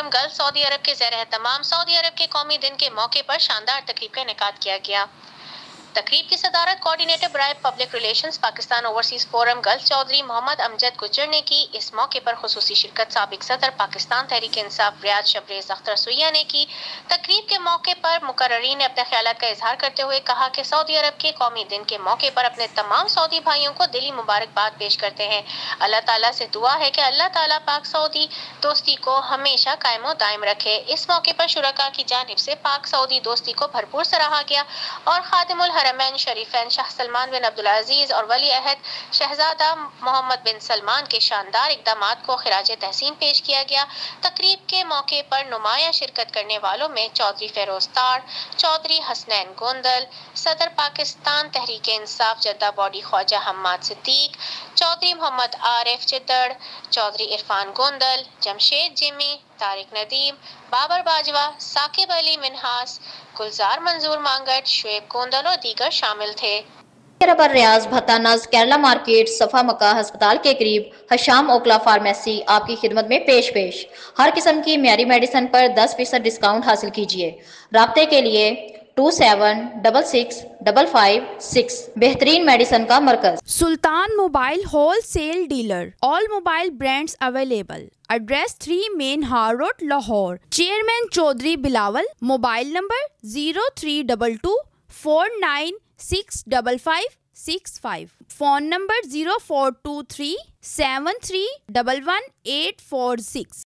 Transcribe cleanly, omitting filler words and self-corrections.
Forum golf سعودی عرب کے زیر اہتمام سعودی عرب کے قومی دن کے موقع پر شاندار تقریب کا انعقاد کیا گیا۔ تقریب کی صدارت کوآرڈینیٹر برائے public relations Pakistan overseas forum gulf Chaudhry Muhammad Amjad Gujjar نے کی۔ اس موقع پر خصوصی شرکت سابق صدر پاکستان تحریک انصاف ریاض شبریز اختر سویہ نے کی۔ تقریب کے موقع پر مقررین نے اپنے خیالات کا اظہار کرتے ہوئے کہا کہ سعودی عرب کے قومی دن کے موقع پر اپنے تمام سعودی بھائیوں کو دلی مبارکباد پیش کرتے ہیں۔ اللہ تعالیٰ سے دعا ہے کہ اللہ تعالیٰ پاک سعودی دوستی کو ہمیشہ قائم و دائم رکھے۔ اس موقع پر شرکاء کی جانب سے پاک سعودی دوستی کو بھرپور سراہا گیا اور خادم الحرمین شریفین شاہ سلمان بن عبدالعزیز اور ولی عہد شہزادہ محمد بن سلمان کے شاندار اقدامات کو خراج تحسین پیش کیا گیا۔ تقریب کے موقع پر نمایاں شرکت کرنے والوں میں چودھری فیروز تار، چودھری حسنین گوندل، صدر پاکستان تحریک انصاف جدہ باڈی خواجہ حماد صدیق، چودھری محمد عارف چدڑ، چودھری عرفان گوندل، جمشید جمی، طارق ندیم، بابر باجوہ، ثاقب علی منہاس، گلزار منظور مانگٹ، شعیب گوندل اور دیگر شامل تھے۔ بر ریاض بھتانز کیرلا مارکیٹ صفا مکہ ہسپتال کے قریب حشام اوکلا فارمیسی آپ کی خدمت میں پیش ہر قسم کی معیاری میڈیسن پر 10% ڈسکاؤنٹ حاصل کیجیے۔ رابطے کے لیے 27665556 بہترین میڈیسن کا مرکز۔ Sultan mobile wholesale dealer, all mobile brands available. Address 3 main hall road Lahore. Chairman Chaudhry Bilawal. Mobile number 0322496565۔ Phone number 042373111846۔